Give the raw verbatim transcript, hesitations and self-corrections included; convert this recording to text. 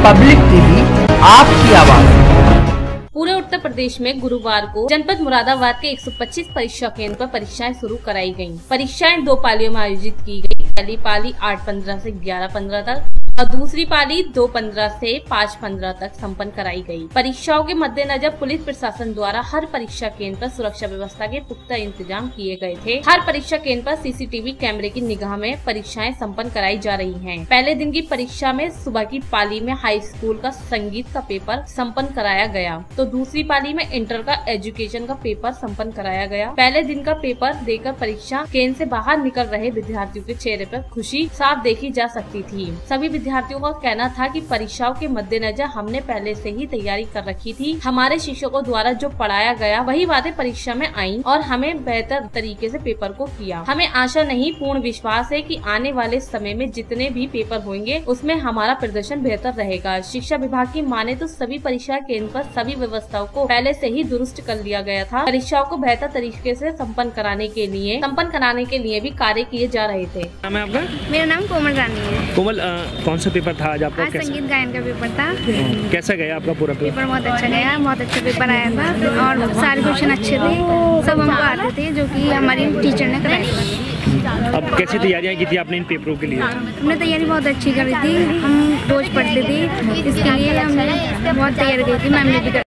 Public TV, आपकी आवाज। पूरे उत्तर प्रदेश में गुरुवार को जनपद मुरादाबाद के एक सौ पच्चीस परीक्षा केंद्र पर परीक्षाएं शुरू कराई गयी। परीक्षाएं दो पालियों में आयोजित की गयी। पहली पाली आठ पंद्रह से ग्यारह पंद्रह तक और दूसरी पाली दो पंद्रह से पाँच पंद्रह तक संपन्न कराई गई। परीक्षाओं के मद्देनजर पुलिस प्रशासन द्वारा हर परीक्षा केंद्र पर सुरक्षा व्यवस्था के पुख्ता इंतजाम किए गए थे। हर परीक्षा केंद्र पर सीसीटीवी कैमरे की निगाह में परीक्षाएं संपन्न कराई जा रही हैं। पहले दिन की परीक्षा में सुबह की पाली में हाई स्कूल का संगीत का पेपर संपन्न कराया गया, तो दूसरी पाली में इंटर का एजुकेशन का पेपर संपन्न कराया गया। पहले दिन का पेपर देकर परीक्षा केंद्र से बाहर निकल रहे विद्यार्थियों के चेहरे पर खुशी साफ देखी जा सकती थी। सभी विद्यार्थियों का कहना था कि परीक्षाओं के मद्देनजर हमने पहले से ही तैयारी कर रखी थी। हमारे शिक्षकों द्वारा जो पढ़ाया गया वही बातें परीक्षा में आईं और हमें बेहतर तरीके से पेपर को किया। हमें आशा नहीं, पूर्ण विश्वास है कि आने वाले समय में जितने भी पेपर होंगे उसमें हमारा प्रदर्शन बेहतर रहेगा। शिक्षा विभाग की माने तो सभी परीक्षा केंद्र पर सभी व्यवस्थाओं को पहले से ही दुरुस्त कर लिया गया था। परीक्षाओं को बेहतर तरीके से संपन्न कराने के लिए संपन्न कराने के लिए भी कार्य किए जा रहे थे। नाम है आपका? मेरा नाम कोमल रानी है। कोमल, कौन सा पेपर था आज आपका? आज संगीत गायन का पेपर था। कैसा गया आपका पूरा पेपर? पेपर बहुत अच्छा गया, बहुत अच्छा पेपर आया था और सारे क्वेश्चन अच्छे थे, सब हमको आते थे जो कि हमारी टीचर ने कराए थे। अब कैसी तैयारियां की थी आपने इन पेपरों के लिए? हमने तैयारी बहुत अच्छी करी थी, हम रोज पढ़ते थे, इसके लिए हमने बहुत तैयारी की थी। मैम ने भी